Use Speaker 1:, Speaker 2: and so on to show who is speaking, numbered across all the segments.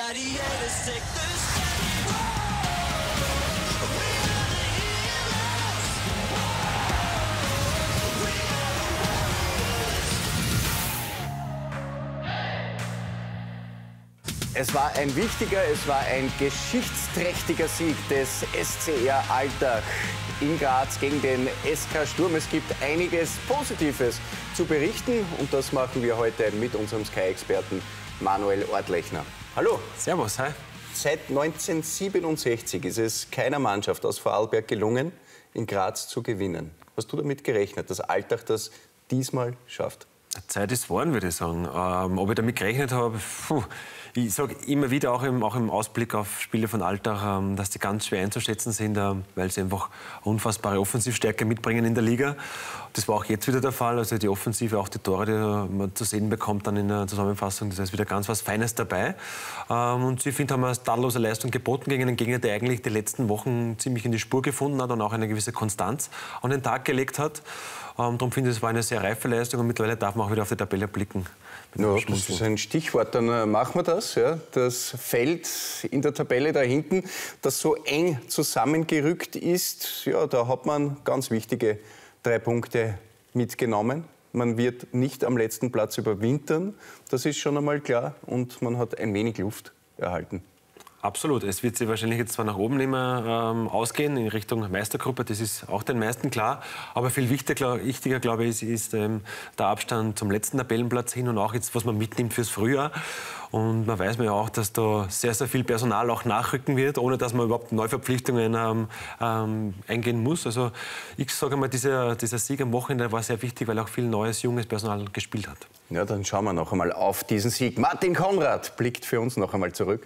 Speaker 1: gladiators take the stand. We are the heroes. We are the
Speaker 2: Es war ein wichtiger, es war ein geschichtsträchtiger Sieg des SCR Altach in Graz gegen den SK Sturm. Es gibt einiges Positives zu berichten und das machen wir heute mit unserem Sky-Experten Manuel Ortlechner. Hallo.
Speaker 3: Servus, hi.
Speaker 2: Seit 1967 ist es keiner Mannschaft aus Vorarlberg gelungen, in Graz zu gewinnen. Hast du damit gerechnet, dass Altach das diesmal schafft?
Speaker 3: Zeit ist worden, würde ich sagen. Ob ich damit gerechnet habe, ich sage immer wieder, auch im Ausblick auf Spiele von Altach, dass die ganz schwer einzuschätzen sind, weil sie einfach unfassbare Offensivstärke mitbringen in der Liga. Das war auch jetzt wieder der Fall. Also die Offensive, auch die Tore, die man zu sehen bekommt dann in der Zusammenfassung, das ist wieder ganz was Feines dabei. Und ich finde, haben eine tadellose Leistung geboten gegen einen Gegner, der eigentlich die letzten Wochen ziemlich in die Spur gefunden hat und auch eine gewisse Konstanz an den Tag gelegt hat. Darum finde ich, es war eine sehr reife Leistung und mittlerweile darf man auch wieder auf die Tabelle blicken.
Speaker 2: Ja, das ist ein Stichwort. Dann machen wir das. Ja. Das Feld in der Tabelle da hinten, das so eng zusammengerückt ist, ja, da hat man ganz wichtige 3 Punkte mitgenommen. Man wird nicht am letzten Platz überwintern, das ist schon einmal klar. Und man hat ein wenig Luft erhalten.
Speaker 3: Absolut. Es wird sich wahrscheinlich jetzt zwar nach oben nicht mehr ausgehen, in Richtung Meistergruppe, das ist auch den meisten klar. Aber viel wichtiger glaube ich, ist der Abstand zum letzten Tabellenplatz hin und auch jetzt, was man mitnimmt fürs Frühjahr. Und man weiß ja auch, dass da sehr, sehr viel Personal auch nachrücken wird, ohne dass man überhaupt Neuverpflichtungen eingehen muss. Also ich sage mal, dieser Sieg am Wochenende war sehr wichtig, weil auch viel neues, junges Personal gespielt hat.
Speaker 2: Ja, dann schauen wir noch einmal auf diesen Sieg. Martin Konrad blickt für uns noch einmal zurück.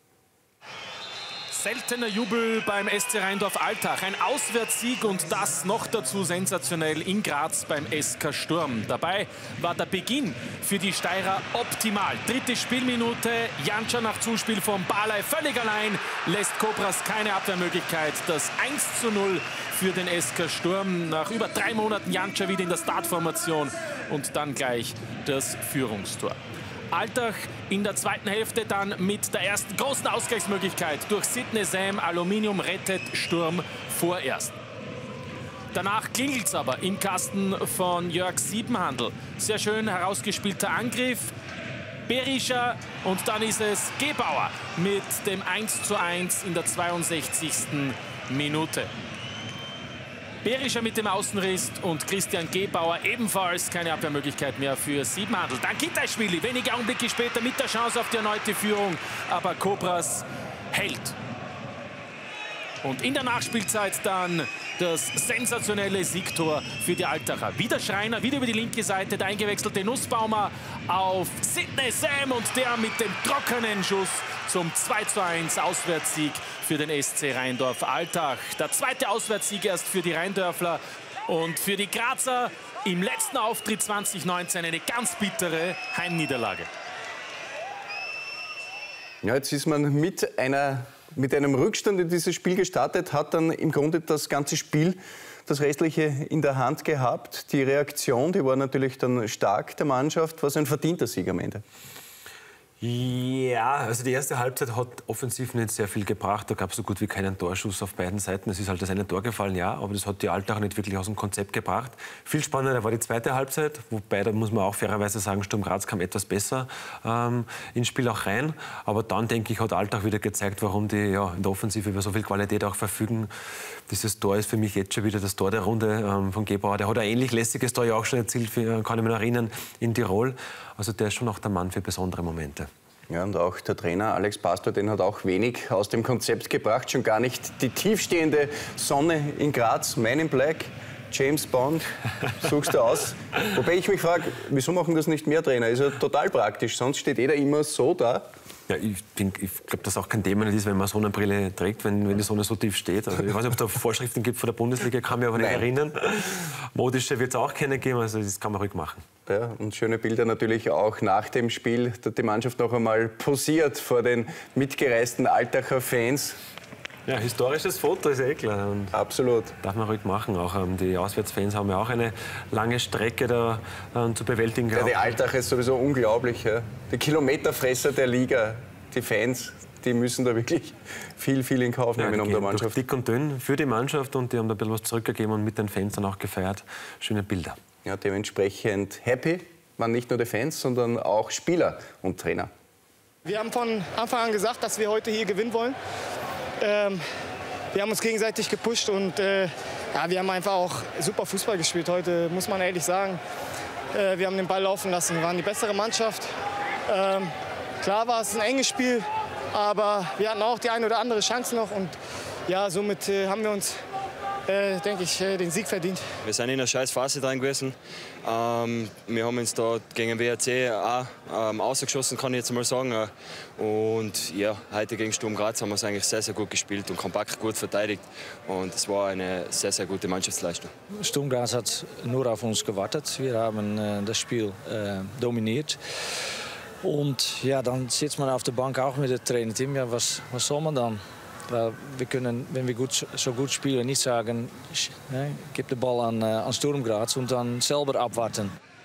Speaker 4: Seltener Jubel beim SC Rheindorf Altach. Ein Auswärtssieg und das noch dazu sensationell in Graz beim SK Sturm. Dabei war der Beginn für die Steirer optimal. 3. Spielminute, Janča nach Zuspiel von Barley völlig allein, lässt Kobras keine Abwehrmöglichkeit. Das 1:0 für den SK Sturm. Nach über 3 Monaten Janča wieder in der Startformation und dann gleich das Führungstor. Altach in der zweiten Hälfte dann mit der ersten großen Ausgleichsmöglichkeit durch Sidney Sam. Aluminium rettet Sturm vorerst. Danach klingelt es aber im Kasten von Jörg Siebenhandel. Sehr schön herausgespielter Angriff. Berischer und dann ist es Gebauer mit dem 1:1 in der 62. Minute. Berischer mit dem Außenriss und Christian Gebauer ebenfalls keine Abwehrmöglichkeit mehr für Siebenhandel. Dann Kitaishvili, wenige Augenblicke später mit der Chance auf die erneute Führung, aber Kobras hält. Und in der Nachspielzeit dann das sensationelle Siegtor für die Altacher. Wieder Schreiner, wieder über die linke Seite, der eingewechselte Nussbaumer auf Sidney Sam und der mit dem trockenen Schuss zum 2:1 Auswärtssieg für den SC Rheindorf Altach. Der zweite Auswärtssieg erst für die Rheindörfler und für die Grazer im letzten Auftritt 2019 eine ganz bittere Heimniederlage.
Speaker 2: Ja, jetzt ist man mit einem Rückstand in dieses Spiel gestartet, hat dann im Grunde das ganze Spiel, das Restliche in der Hand gehabt. Die Reaktion, die war natürlich dann stark der Mannschaft. Was ein verdienter Sieg am Ende.
Speaker 3: Ja, also die erste Halbzeit hat offensiv nicht sehr viel gebracht. Da gab es so gut wie keinen Torschuss auf beiden Seiten. Es ist halt das eine Tor gefallen, ja, aber das hat die Altach nicht wirklich aus dem Konzept gebracht. Viel spannender war die zweite Halbzeit, wobei, da muss man auch fairerweise sagen, Sturm Graz kam etwas besser ins Spiel auch rein. Aber dann, denke ich, hat Altach wieder gezeigt, warum die in der Offensive über so viel Qualität auch verfügen. Dieses Tor ist für mich jetzt schon wieder das Tor der Runde von Gebauer. Der hat ein ähnlich lässiges Tor ja auch schon erzielt, kann ich mich noch erinnern, in Tirol. Also der ist schon auch der Mann für besondere Momente.
Speaker 2: Ja, und auch der Trainer Alex Pastor, den hat auch wenig aus dem Konzept gebracht. Schon gar nicht die tiefstehende Sonne in Graz. Man in Black, James Bond, suchst du aus. Wobei ich mich frage, wieso machen das nicht mehr Trainer? Ist ja total praktisch, sonst steht jeder immer so da.
Speaker 3: Ja, ich glaube, dass auch kein Thema ist, wenn man Sonnenbrille trägt, wenn die Sonne so tief steht. Also ich weiß nicht, ob es da Vorschriften gibt von der Bundesliga, kann mich aber nicht erinnern. Modische wird es auch keine geben, also das kann man ruhig machen.
Speaker 2: Ja, und schöne Bilder natürlich auch nach dem Spiel. Da hat die Mannschaft noch einmal posiert vor den mitgereisten Altacher Fans.
Speaker 3: Ja, historisches Foto, ist ja eh klar. Und
Speaker 2: absolut.
Speaker 3: Darf man ruhig machen. Auch die Auswärtsfans haben ja auch eine lange Strecke da zu bewältigen gehabt.
Speaker 2: Ja, die Altacher ist sowieso unglaublich. Ja. Die Kilometerfresser der Liga. die Fans, die müssen da wirklich viel in Kauf nehmen um der Mannschaft.
Speaker 3: Dick und dünn für die Mannschaft und die haben da ein bisschen was zurückgegeben und mit den Fans dann auch gefeiert. Schöne Bilder.
Speaker 2: Ja, dementsprechend happy waren nicht nur die Fans, sondern auch Spieler und Trainer.
Speaker 5: Wir haben von Anfang an gesagt, dass wir heute hier gewinnen wollen. Wir haben uns gegenseitig gepusht und ja, wir haben einfach auch super Fußball gespielt heute, muss man ehrlich sagen. Wir haben den Ball laufen lassen, wir waren die bessere Mannschaft. Klar war es ein enges Spiel, aber wir hatten auch die eine oder andere Chance noch. Und ja, somit haben wir uns, denke ich, den Sieg verdient.
Speaker 6: Wir sind in einer scheiß Phase drin gewesen. Wir haben uns da gegen den WRC auch ausgeschossen, kann ich jetzt mal sagen. Und ja, heute gegen Sturm Graz haben wir es eigentlich sehr gut gespielt und kompakt gut verteidigt. Und es war eine sehr gute Mannschaftsleistung.
Speaker 7: Sturm Graz hat nur auf uns gewartet. Wir haben das Spiel dominiert. Und ja, dann sitzt man auf der Bank auch mit dem Trainerteam. Ja, was soll man dann? Weil wir können, wenn wir so gut spielen, nicht sagen, gib den Ball an Sturm Graz und dann selber abwarten.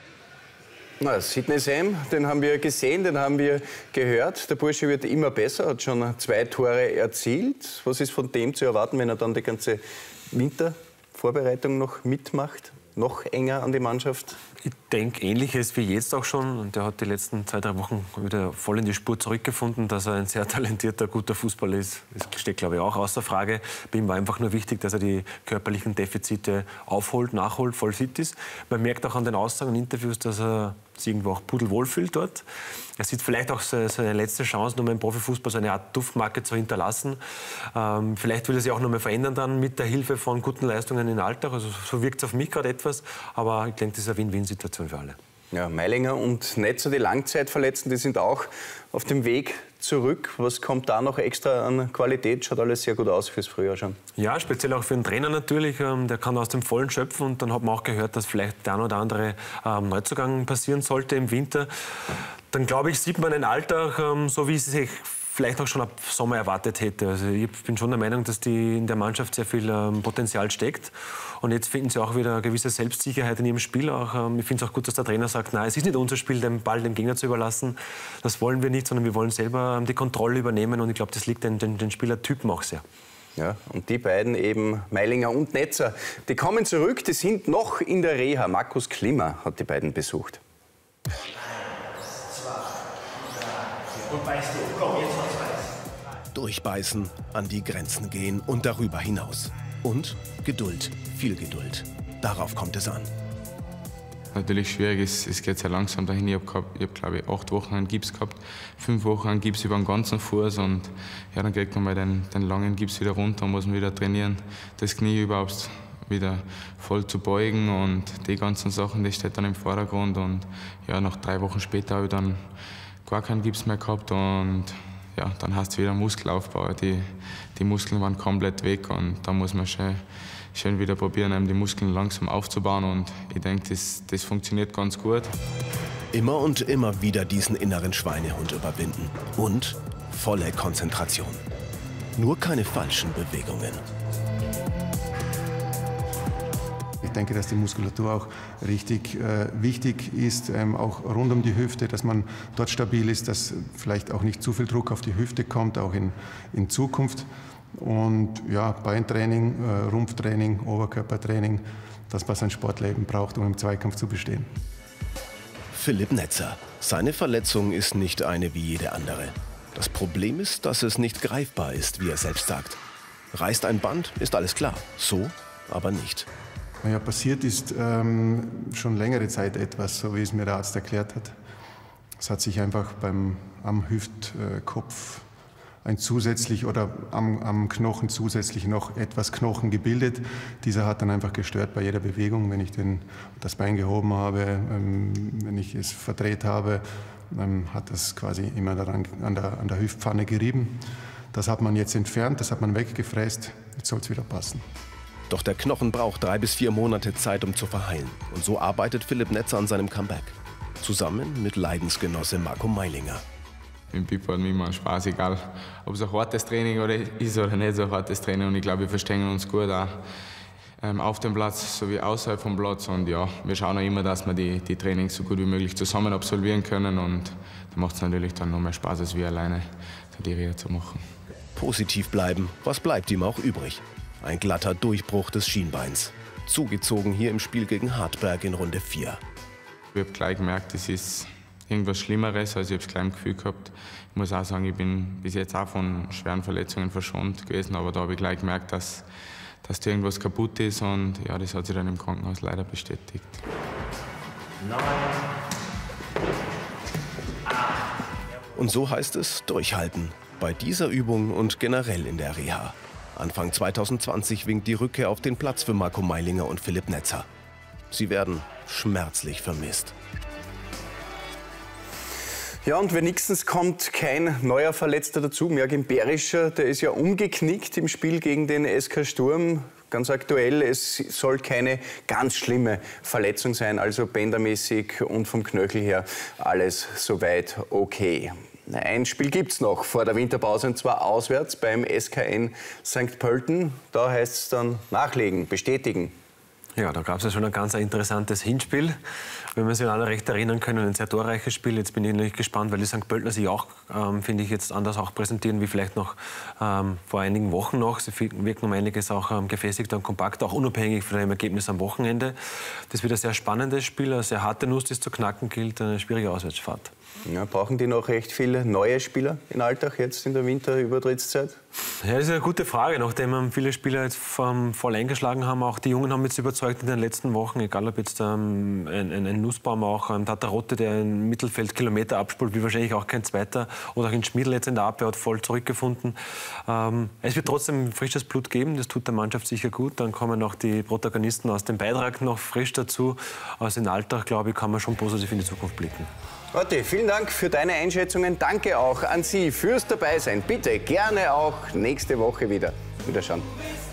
Speaker 2: Na, Sidney Sam, den haben wir gesehen, den haben wir gehört. Der Bursche wird immer besser, hat schon 2 Tore erzielt. Was ist von dem zu erwarten, wenn er dann die ganze Wintervorbereitung noch mitmacht? Noch enger an die Mannschaft?
Speaker 3: Ich denke, Ähnliches wie jetzt auch schon. Und der hat die letzten 2-3 Wochen wieder voll in die Spur zurückgefunden. Dass er ein sehr talentierter, guter Fußballer ist, das steht, glaube ich, auch außer Frage. Bei ihm war einfach nur wichtig, dass er die körperlichen Defizite aufholt, nachholt, voll fit ist. Man merkt auch an den Aussagen und Interviews, dass er sich irgendwo auch pudelwohl fühlt dort. Er sieht vielleicht auch seine letzte Chance, nochmal im Profifußball so eine Art Duftmarke zu hinterlassen. Vielleicht will er sich auch nochmal verändern dann mit der Hilfe von guten Leistungen in Alltag. Also so wirkt es auf mich gerade etwas. Aber ich denke, das ist eine Win-Win-Situation für alle.
Speaker 2: Ja, Meilinger und Netzer, die Langzeitverletzten, die sind auch auf dem Weg zurück. Was kommt da noch extra an Qualität? Schaut alles sehr gut aus fürs Frühjahr schon. Ja, speziell auch für den Trainer natürlich. Der kann aus dem Vollen schöpfen. Und dann hat man auch gehört, dass vielleicht der ein oder andere Neuzugang passieren sollte im Winter. Dann, glaube ich, sieht man den Alltag, so wie es sich vielleicht auch schon ab Sommer erwartet hätte. Also ich bin schon der Meinung, dass in der Mannschaft sehr viel Potenzial steckt. Und jetzt finden sie auch wieder eine gewisse Selbstsicherheit in ihrem Spiel. Ich finde es auch gut, dass der Trainer sagt, nein, es ist nicht unser Spiel, den Ball dem Gegner zu überlassen. Das wollen wir nicht, sondern wir wollen selber die Kontrolle übernehmen. Und ich glaube, das liegt den Spielertypen auch sehr. Ja, und die beiden eben, Meilinger und Netzer, die kommen zurück, die sind noch in der Reha. Markus Klimmer hat die beiden besucht.
Speaker 8: Durchbeißen, an die Grenzen gehen und darüber hinaus. Und Geduld, viel Geduld. Darauf kommt es an.
Speaker 9: Natürlich schwierig, es geht sehr langsam dahin. Ich habe, glaube ich, 8 Wochen einen Gips gehabt, 5 Wochen einen Gips über den ganzen Fuß und ja, dann kriegt man mal den langen Gips wieder runter und muss man wieder trainieren, das Knie überhaupt wieder voll zu beugen und die ganzen Sachen, das steht dann im Vordergrund. Und ja, nach 3 Wochen später habe ich dann gar keinen Gips mehr gehabt und ja, dann hast du wieder Muskelaufbau. Die Muskeln waren komplett weg und da muss man schön wieder probieren, die Muskeln langsam aufzubauen und ich denke, das funktioniert ganz gut.
Speaker 8: Immer und immer wieder diesen inneren Schweinehund überwinden und volle Konzentration. Nur keine falschen Bewegungen.
Speaker 10: Ich denke, dass die Muskulatur auch richtig wichtig ist, auch rund um die Hüfte, dass man dort stabil ist, dass vielleicht auch nicht zu viel Druck auf die Hüfte kommt, auch in Zukunft. Und ja, Beintraining, Rumpftraining, Oberkörpertraining, das, was ein Sportleben braucht, um im Zweikampf zu bestehen.
Speaker 8: Philipp Netzer. Seine Verletzung ist nicht eine wie jede andere. Das Problem ist, dass es nicht greifbar ist, wie er selbst sagt. Reißt ein Band, ist alles klar. So aber nicht.
Speaker 10: Ja, passiert ist schon längere Zeit etwas, so wie es mir der Arzt erklärt hat. Es hat sich einfach am Hüftkopf am Knochen zusätzlich noch etwas Knochen gebildet. Dieser hat dann einfach gestört bei jeder Bewegung. Wenn ich das Bein gehoben habe, wenn ich es verdreht habe, hat das quasi immer an der Hüftpfanne gerieben. Das hat man jetzt entfernt, das hat man weggefräst. Jetzt soll es wieder passen.
Speaker 8: Doch der Knochen braucht 3 bis 4 Monate Zeit, um zu verheilen. Und so arbeitet Philipp Netzer an seinem Comeback. Zusammen mit Leidensgenosse Marco Meilinger.
Speaker 9: Im Pipo hat mir immer Spaß, egal ob es ein hartes Training ist oder nicht so ein hartes Training. Und ich glaube, wir verstehen uns gut auch auf dem Platz sowie außerhalb vom Platz. Und ja, wir schauen auch immer, dass wir die Trainings so gut wie möglich zusammen absolvieren können. Und macht es natürlich dann noch mehr Spaß, als wir alleine die Reha zu machen.
Speaker 8: Positiv bleiben, was bleibt ihm auch übrig? Ein glatter Durchbruch des Schienbeins. Zugezogen hier im Spiel gegen Hartberg in Runde 4.
Speaker 9: Ich habe gleich gemerkt, es ist irgendwas Schlimmeres, also ich habe es gleich im Gefühl gehabt. Ich muss auch sagen, ich bin bis jetzt auch von schweren Verletzungen verschont gewesen, aber da habe ich gleich gemerkt, dass da irgendwas kaputt ist und ja, das hat sich dann im Krankenhaus leider bestätigt.
Speaker 8: Und so heißt es durchhalten. Bei dieser Übung und generell in der Reha. Anfang 2020 winkt die Rückkehr auf den Platz für Marco Meilinger und Philipp Netzer. Sie werden schmerzlich vermisst.
Speaker 2: Ja, und wenigstens kommt kein neuer Verletzter dazu. Mergin Berischer, der ist ja umgeknickt im Spiel gegen den SK Sturm. Ganz aktuell, es soll keine ganz schlimme Verletzung sein, also bändermäßig und vom Knöchel her alles soweit okay. Ein Spiel gibt es noch vor der Winterpause, und zwar auswärts beim SKN St. Pölten. Da heißt es dann nachlegen, bestätigen.
Speaker 3: Ja, da gab es ja schon ein ganz interessantes Hinspiel, wenn wir sich alle recht erinnern können, ein sehr torreiches Spiel. Jetzt bin ich natürlich gespannt, weil die St. Pöltener sich auch, finde ich, jetzt anders auch präsentieren wie vielleicht noch vor einigen Wochen noch. Sie wirken um einiges auch gefestigter und kompakter, auch unabhängig von dem Ergebnis am Wochenende. Das wird ein sehr spannendes Spiel, eine sehr harte Nuss, die es zu knacken gilt, eine schwierige Auswärtsfahrt.
Speaker 2: Ja, brauchen die noch recht viele neue Spieler in Alltag jetzt in der Winterübertrittszeit?
Speaker 3: Ja, das ist eine gute Frage, nachdem viele Spieler jetzt voll eingeschlagen haben. Auch die Jungen haben jetzt überzeugt in den letzten Wochen, egal ob jetzt ein Nussbaum, auch ein Tatarotte, der im Mittelfeld Kilometer abspult, wie wahrscheinlich auch kein zweiter, oder auch ein Schmiedl jetzt in der Abwehr hat voll zurückgefunden. Es wird trotzdem frisches Blut geben, das tut der Mannschaft sicher gut. Dann kommen noch die Protagonisten aus dem Beitrag noch frisch dazu. Aus dem Alltag, glaube ich, kann man schon positiv in die Zukunft blicken.
Speaker 2: Otti, vielen Dank für deine Einschätzungen. Danke auch an Sie fürs Dabeisein. Bitte gerne auch nächste Woche wieder. Wiederschauen.